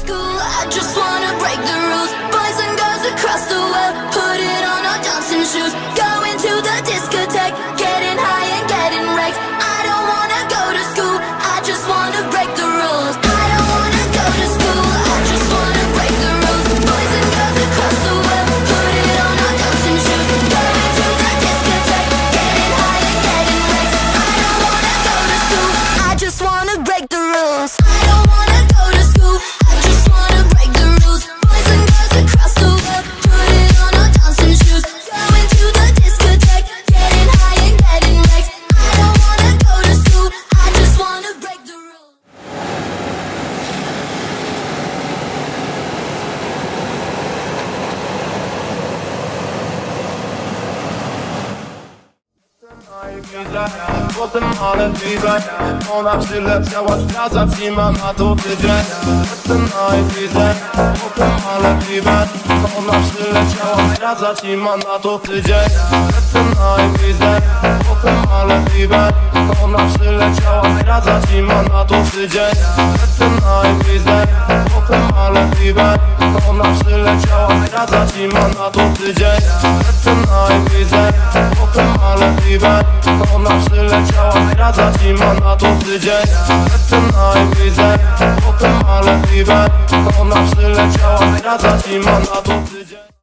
school, I just wanna break the rules. Boys and girls across the world, put it on our dancing shoes. Going to the discotheque, getting high and getting wrecked. I don't wanna go to school, I just wanna break the rules. I don't wanna go to school, I just wanna break the rules. Boys and girls across the world, put it on our dancing shoes. Going to the discotheque, getting high and getting wrecked. I don't wanna go to school, I just wanna break the rules. I don't wanna go to school, I just wanna break the rules. Boys and girls across the world, put it on our dancing shoes. Going to the discotheque, getting high and getting wrecked. I don't wanna go to school, I just wanna break the rules. Potem ale widzę, ona przyleciała zdradzać i ma na to tydzień. Jestem na widzę, potem ale widzę, ona przyleciała zdradzać i ma na to tydzień. Jestem na widzę, potem ale widzę, ona przyleciała zdradzać i ma na to tydzień. Jestem na widzę, potem ale widzę, ona przyleciała zdradzać i ma na to tydzień. Jestem na widzę, potem ale widzę, ona przyleciała zdradzać i ma na to tydzień. Jestem na widzę, potem ale widzę, ona przyleciała zdradzać i ma na to tydzień.